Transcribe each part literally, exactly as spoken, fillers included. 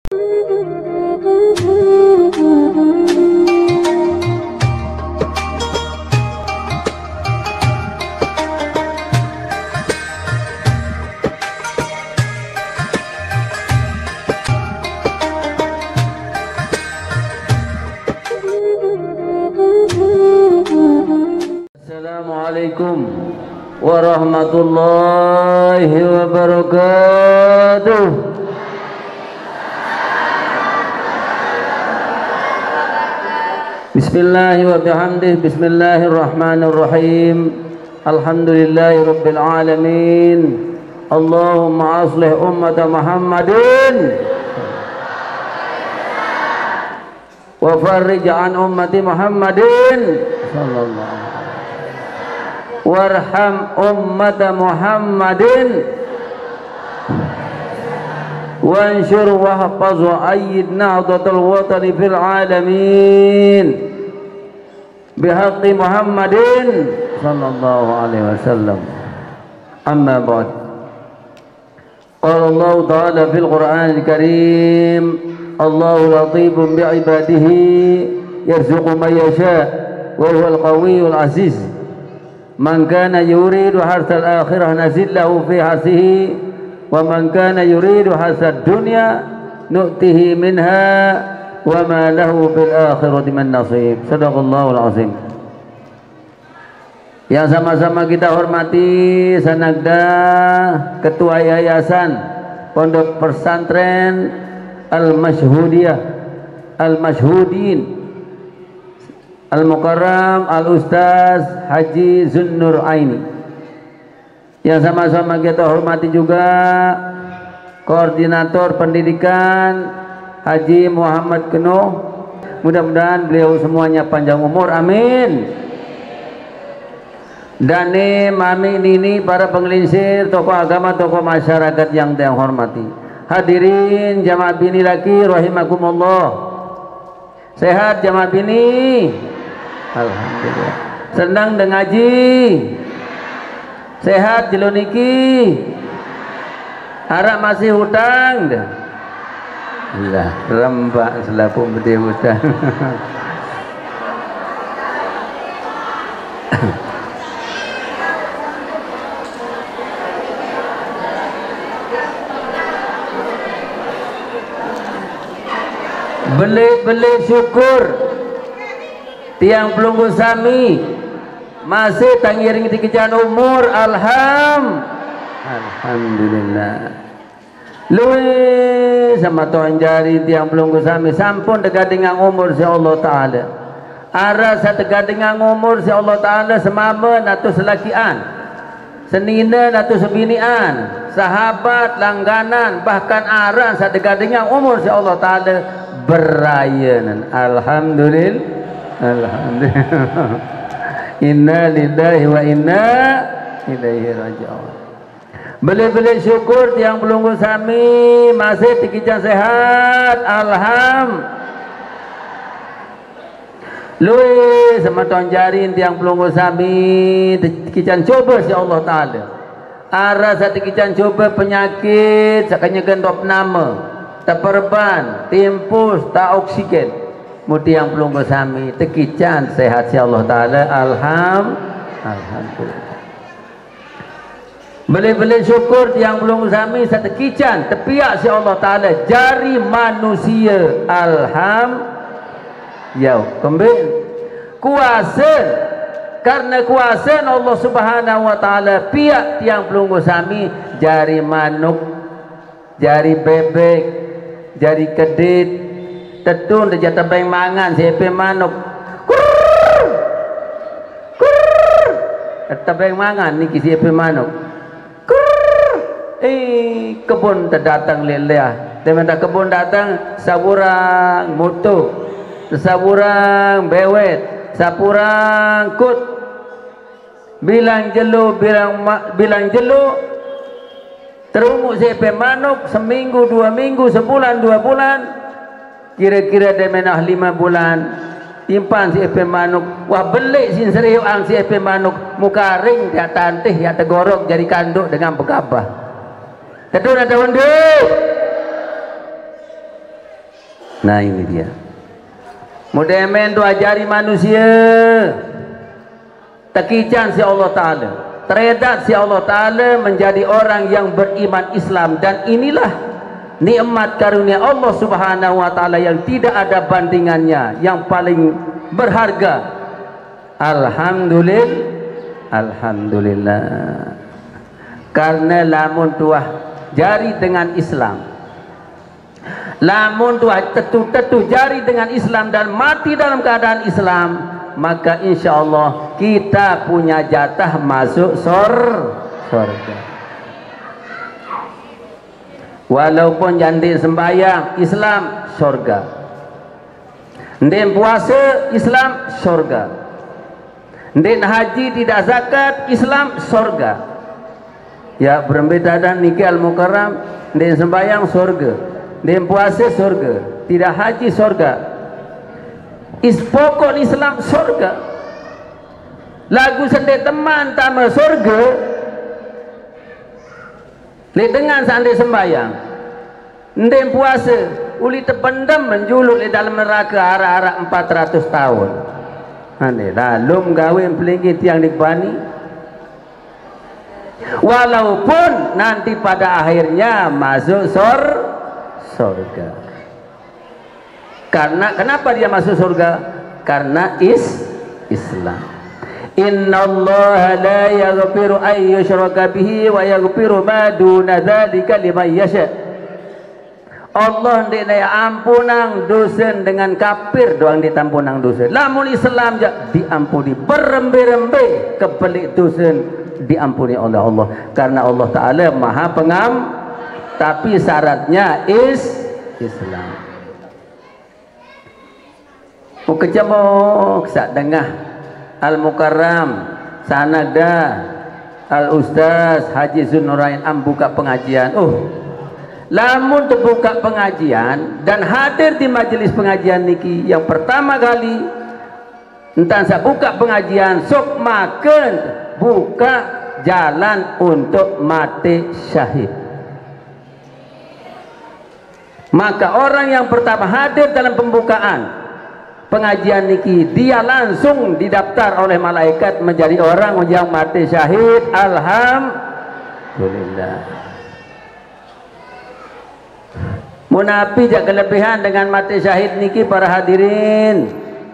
Assalamualaikum warahmatullahi wabarakatuh. Bismillahi wa bihamdih. Bismillahirrahmanirrahim. Alhamdulillahi rabbil alamin. Allahumma aslih ummata Muhammadin wa farrij an ummati Muhammadin sallallahu warham ummata Muhammadin wanshur wahfaz wa ayyid nahdatal watani fil alamin bihaqqi Muhammadin sallallahu alaihi wasallam. Amma ba'd. Qala Allah ta'ala fil Qur'anil Karim, Allahu latifun bi'ibadihi yarzuqu man yasha wa huwal qawiyyul aziz. Man kana yuridu harsal akhirah nazid lahu fi harsihi wa man kana yuridu harsad dunya nu'tihi minha wa ma lahu fil akhirati min nasib. Shadaqallahul azim. Yang sama-sama kita hormati Sanagda Ketua Yayasan Pondok Pesantren Al-Mashhudiyah Al-Mashhudin Al-Mukarram Al-Ustaz Haji Zunnur Aini. Yang sama-sama kita hormati juga Koordinator Pendidikan Haji Muhammad Keno. Mudah-mudahan beliau semuanya panjang umur, amin. Dani, mami, nini, para penggelincir, tokoh agama, tokoh masyarakat yang saya hormati. Hadirin jamaah bini laki rahimakumullah. Sehat jamaah bini? Alhamdulillah. Senang dengan ngaji? Sehat jeloniki? Harap masih hutang? Lah, rembak selapu bedi hutang. Beli-beli syukur tiang pelunggu sami masih tangiring tikijan umur. Alham Alhamdulillah. Lui sama tuan jari tiang pelunggu sami sampun dekat dengan umur si Allah Ta'ala. Arah sa dekat dengan umur si Allah Ta'ala semama atau selakian, senina atau sebinian, sahabat langganan, bahkan arah sa dekat dengan umur si Allah Ta'ala berayanan. Alhamdulillah. Alhamdulillah. Inna lillahi wa inna ilaihi raji'un. Beli-beli syukur tiang pelunggu sami masih tikican sehat. Alham lui sama tuan jarin tiang pelunggu sami tikican coba si Allah Ta'ala. Arah sa tikican coba penyakit sakanya gendop nama terperban, timpus, tak oksigen. Mudi yang belum bersami, tekican sehat si Allah Ta'ala. Alham Alhamdulillah. Beli-beli syukur yang belum bersami, saya tekican tepiak si Allah Ta'ala jari manusia. Alham yau kembali kuasa, karena kuasa Allah Subhanahu wa Ta'ala piak tiang belum bersami jari manuk, jari bebek, jari kedit, tetun dia tebeng mangan siapa manuk kurr kurr tebeng mangan niki siapa manuk kurr. Eh kebun terdatang leleh teman dah kebun datang saburang mutu, saburang bewet, saburang kut, bilang jelu bilang bilang jelu terumuk siapa manuk seminggu dua minggu sebulan dua bulan, kira-kira dia menah lima bulan timpan siapa manuk. Wah belik sin serius ang siapa manuk muka ring dia tantih dia tegorok jadi kanduk dengan begabah. Tentu ada wende Nah ini dia. Mudah-mudahan tu ajari manusia tekican si Allah Ta'ala, teredat si Allah Ta'ala menjadi orang yang beriman Islam. Dan inilah nikmat karunia Allah Subhanahu Wa Ta'ala yang tidak ada bandingannya, yang paling berharga. Alhamdulillah, Alhamdulillah. Karena lamun tuah jari dengan Islam, lamun tuah tetu-tetu jari dengan Islam dan mati dalam keadaan Islam, maka insya Allah kita punya jatah masuk sor surga. Walaupun jandi sembahyang Islam surga, ndek puasa Islam surga, ndek haji tidak zakat Islam surga. Ya berbeda dan niki al-mukarram, ndek sembahyang surga, ndek puasa surga, tidak haji surga. Is pokok Islam surga. Lagu sendiri teman tama surga. Lek dengan sandai sembahyang, ndek puasa, uli terpendam menjuluk di dalam neraka arah-arah empat ratus tahun. Ane lalu gawe pelinggi tiang dikbani. Walaupun nanti pada akhirnya masuk sor surga. Karena kenapa dia masuk surga? Karena is Islam. Innallaha la yaghfiru ay yushraka bihi wa yaghfiru ma duna dzalika liman yasha. Allah ndak daya ampunang dosa dengan kafir doang ditampunang dosa. Lamun Islam ja diampuni berembe-rembe kebelik dosa diampuni oleh Allah. Karena Allah Taala Maha Pengam, tapi syaratnya is Islam. Mukejamok sak dengah Al-Mukarram Sanada Al-Ustaz Haji Zunurain am buka pengajian. Oh, lamun terbuka pengajian dan hadir di majelis pengajian niki yang pertama kali entah saya buka pengajian sok makan buka jalan untuk mati syahid. Maka orang yang pertama hadir dalam pembukaan pengajian niki dia langsung didaftar oleh malaikat menjadi orang yang mati syahid. Alhamdulillah. Munafi jak kelebihan dengan mati syahid niki para hadirin.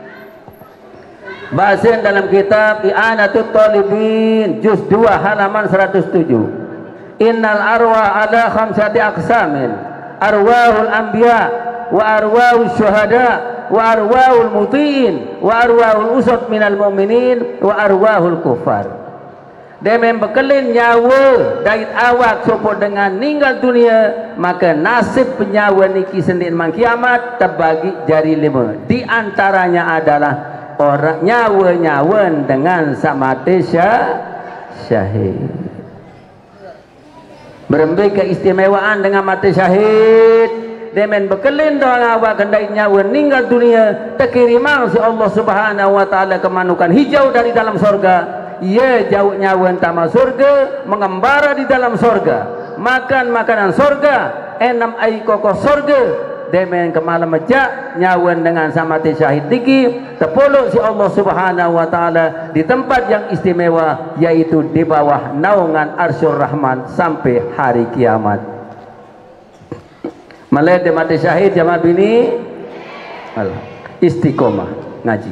Bahasa dalam kitab I'anatul Talibin juz dua halaman seratus tujuh. Innal arwah ala khamsati aqsamin. Arwahul anbiya wa arwahul syuhada wa arwahul mutiin wa arwahul usad minal mu'minin wa arwahul kufar. Dia membekelin nyawa dari awak sopot dengan meninggal dunia, maka nasib penyawa niki sendiri mang kiamat terbagi jari lima. Di antaranya adalah orang nyawa-nyawa dengan samate syahid. Berembik keistimewaan dengan mati syahid. Demen bekelin doang awak kendai nyawa meninggal dunia terkirimang si Allah Subhanahu Wa Taala kemanukan hijau dari dalam sorga. Ia jauh nyawa tama surga, mengembara di dalam sorga, makan makanan sorga, enam air kokoh sorga. Demen kemalam mejak nyawa dengan samati syahid tiki terpolok si Allah Subhanahu Wa Taala di tempat yang istimewa, yaitu di bawah naungan Arsyur Rahman sampai hari kiamat. Melihat mati syahid jamaah bini istiqomah ngaji.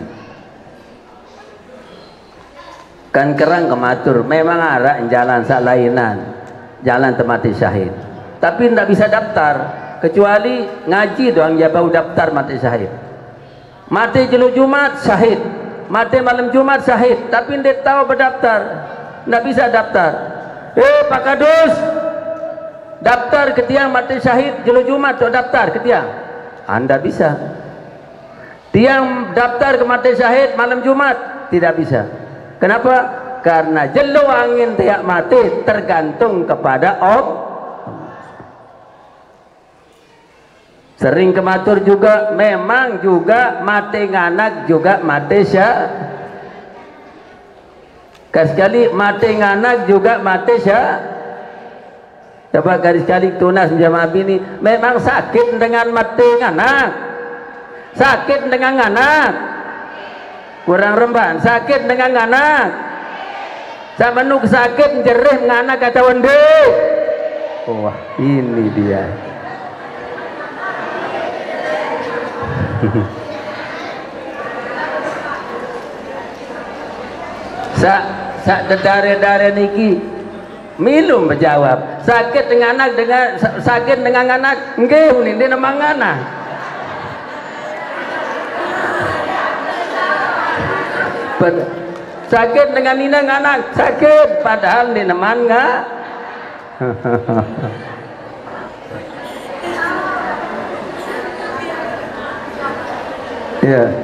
Kan kerang kematur memang arah jalan salainan, jalan temati syahid. Tapi tidak bisa daftar kecuali ngaji doang ya bau daftar mati syahid. Mati jelu Jumat syahid, mati malam Jumat syahid, tapi tidak tahu berdaftar, tidak bisa daftar. Eh Pak Kadus, daftar ke tiang mati syahid jelu Jumat untuk daftar ke tiang. Anda bisa. Tiang daftar ke mati syahid malam Jumat tidak bisa. Kenapa? Karena jelu angin tiap mati tergantung kepada Allah. Sering kematur juga memang juga mati nganak juga mati syah. Sekali mati nganak juga mati syah. Coba garis kali tunas jamaah ini memang sakit dengan mati nganak, Sakit dengan anak. Kurang remban. Sakit dengan anak. Sama nuk sakit jerih dengan anak kata wende. Wah, ini dia. Sa sa dedare-dare niki milum menjawab. Sakit dengan anak dengan sakit dengan anak. Nggih, ini dia nama anak. Sakit dengan inang anak sakit padahal di neman enggak. Ya.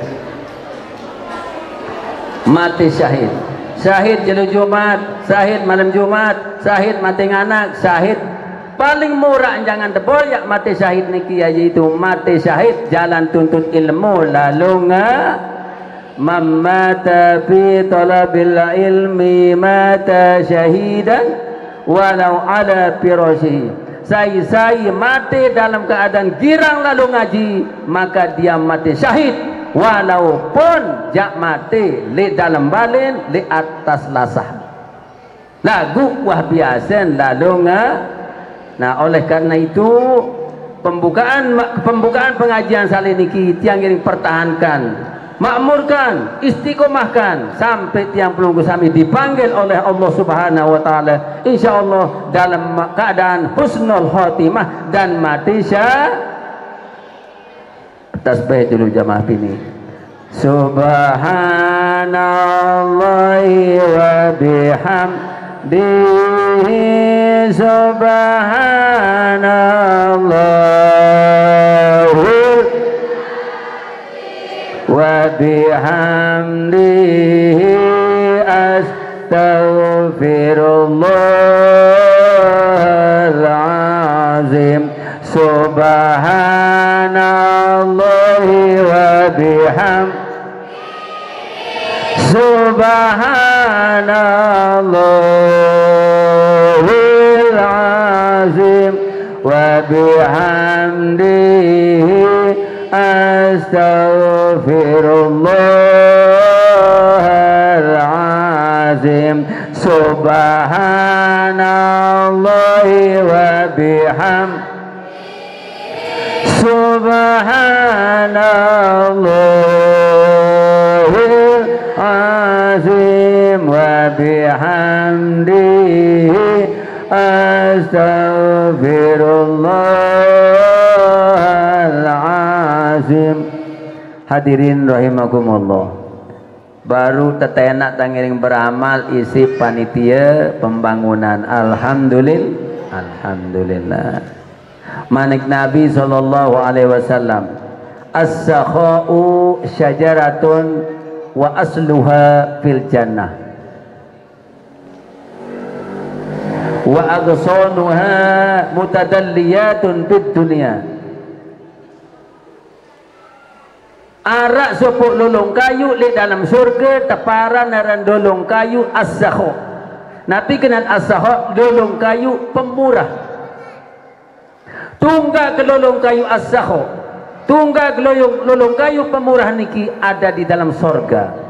Mati syahid. Syahid jelu Jumat, syahid malam Jumat, syahid mati anak, syahid paling murah jangan tebol ya mati syahid niki yaitu mati syahid jalan tuntut ilmu lalu enggak mamata fi talabil ilmi mata syahidan walau ala firashihi. Saya-saya mati dalam keadaan girang lalu ngaji, maka dia mati syahid walaupun jak mati li dalam balin li atas lasah. Lagu wah biasa lalu ngah. Nah, oleh karena itu pembukaan pembukaan pengajian salin niki tiang yang pertahankan, makmurkan, istiqomahkan sampai tiang pelunggu sami dipanggil oleh Allah Subhanahu wa taala insyaallah dalam keadaan husnul khotimah dan mati syahid. Tasbih dulu jamaah ini. Subhanallahi wa bihamdihi subhanallah wa bihamdihi astaghfirullahal-azim. Subhanallahi wa bihamdihi subhanallahil-azim wa bihamdihi astaghfirullahal-azim. Subhanallahi wa bihamdihi subhanallahil azim wa bihamdihi astaghfirullahal-azim. Hadirin rahimakumullah. Baru tetenak tangiring beramal isi panitia pembangunan. Alhamdulillah. Alhamdulillah. Manik Nabi sallallahu alaihi wasallam, as-sakha'u syajaratun wa asluha fil jannah wa aghsanuha mutadalliyatun fid dunya. Arak sopok lolong kayu li dalam surga teparan naran dolong kayu as-sakha. Nabi kenal as-sakha dolong kayu pemurah. Tunggal ke lolong kayu as-sakha, tunggal ke lolong, lolong kayu pemurah niki ada di dalam sorga.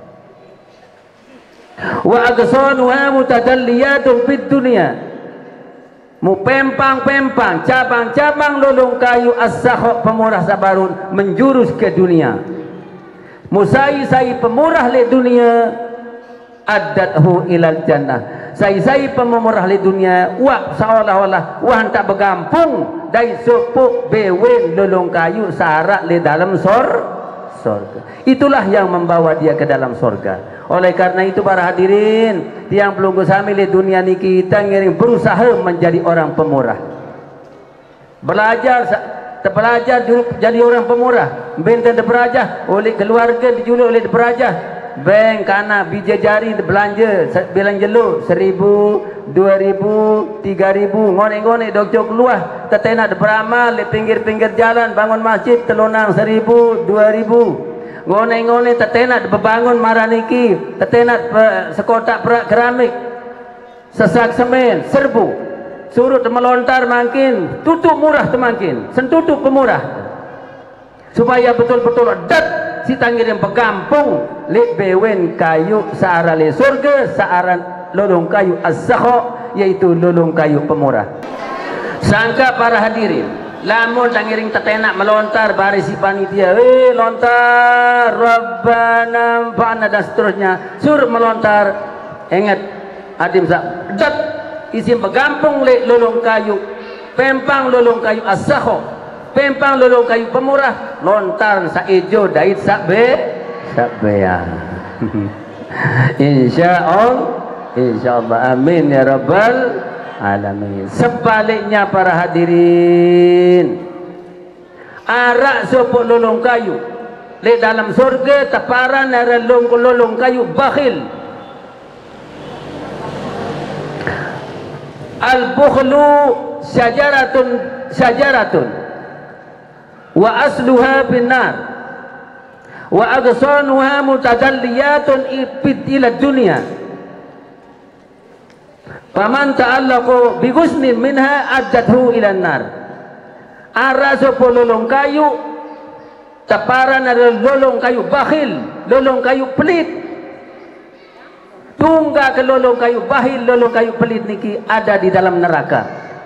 Wa aghsanuha mutadalliyatun fid dunya. Mu pempang-pempang cabang-cabang lolong kayu as-sakha pemurah sabarun menjurus ke dunia. Musai-sai pemurah le dunia addathu ilal jannah. Sai-sai pemurah le dunia wa seolah-olah wah tak bergampung dari sepuk bewen lolong kayu sarak le dalam sor sorga. Itulah yang membawa dia ke dalam sorga. Oleh karena itu para hadirin tiang pelunggu sami le dunia ni kita ngiring berusaha menjadi orang pemurah. Belajar terbelajar jadi orang pemurah. Benten belajar oleh keluarga dijuluk oleh belajar. Bank kana bija jari belanja belanja lu seribu, dua ribu, tiga ribu ngone-ngone dokjok keluar tetena beramal di pinggir-pinggir jalan bangun masjid telunang seribu, dua ribu ngone-ngone tetena bebangun maraniki tetena sekotak perak keramik sesak semen serbu surut melontar makin tutup murah temakin sentutup pemurah supaya betul-betul dat si tangirin pegampung le bewen kayu searah le surga searah lolong kayu az-zakha, yaitu lolong kayu pemurah. Sangka para hadirin, lamun tangiring tetenak melontar baris si panitia, eh lontar Rabbana fa'na dan seterusnya, sur melontar, ingat adim sak dat isim pegampung le lolong kayu pempang lolong kayu az-zakha, pempang lolong kayu pemurah, lontar sa ijo dait sak be sak beya. Insyaallah, insyaallah, amin ya rabbal alamin. Sebaliknya para hadirin, arak sopok lolong kayu le dalam surga taparan ada lolong kayu bakhil. Al-bukhlu syajaratun syajaratun wa asluha binnar wa agsanuha mutadalliyatun ila dunya. Faman ta'allaqu bi ghusnin minha ajjathu ila nar. Ara sopo lolong kayu taparan ada lolong kayu bakhil, lolong kayu pelit. Tungga ke lolong kayu bakhil, lolong kayu pelit niki ada di dalam neraka.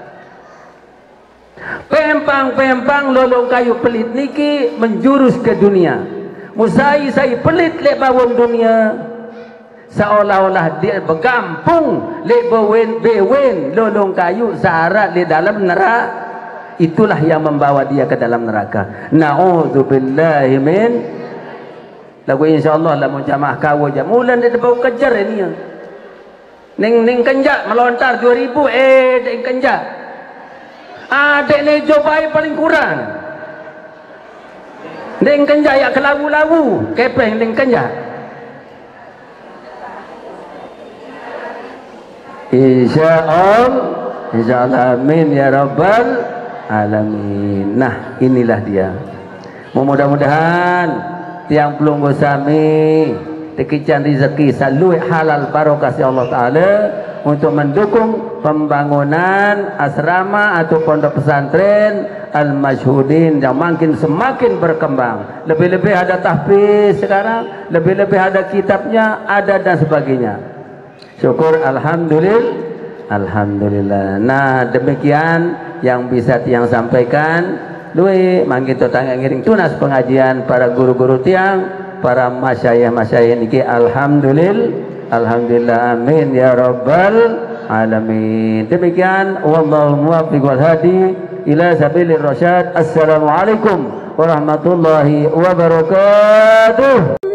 Pempang-pempang lolong kayu pelit niki menjurus ke dunia. Musai-sai pelit lek bawon dunia, seolah-olah dia bergampung le bewen bewen lolong kayu syarat di dalam neraka. Itulah yang membawa dia ke dalam neraka. Na'udzubillahi min. Lagu insyaallah lah jamaah kawo jam mulan dia bau kejar ini ya. Ning ning kenjak melontar dua ribu eh dek kenjak. Adek ni jobai paling kurang. Ning kenjak ya kelawu-lawu, kepeng ning kenjak. Insyaallah, insyaallah, amin ya rabbal alamin. Nah, inilah dia. Mudah-mudahan tiang pelunggu sami tekican rezeki salui halal barokah si Allah Ta'ala untuk mendukung pembangunan asrama atau pondok pesantren Al-Masyhudin yang makin semakin berkembang. Lebih-lebih ada tahfiz sekarang, lebih-lebih ada kitabnya, ada dan sebagainya. Syukur alhamdulillah. Alhamdulillah. Nah, demikian yang bisa tiang sampaikan. Lui mangkin tetangga ngiring tunas pengajian para guru-guru tiang, para masyayikh-masyayikh niki alhamdulillah, alhamdulillah, amin ya rabbal alamin. Demikian, wallahu muwaffiq wal hadi ila sabilir rasyad. Assalamualaikum warahmatullahi wabarakatuh.